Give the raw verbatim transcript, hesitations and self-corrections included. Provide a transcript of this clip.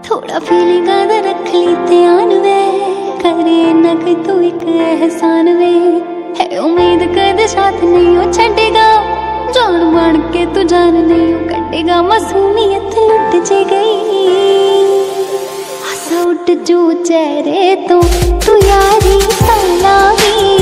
थोड़ा फीलिंग दा रख ली ध्यान वे, करे ना कि तू एक एहसान वे। है उम्मीद कद साथ नहीं हो छड़ेगा, जान बन के तू जान नहीं हो कटेगा। मासूमियत लुट जे गई, हंसा उठ जो चेहरे तो तू यारी सालावी।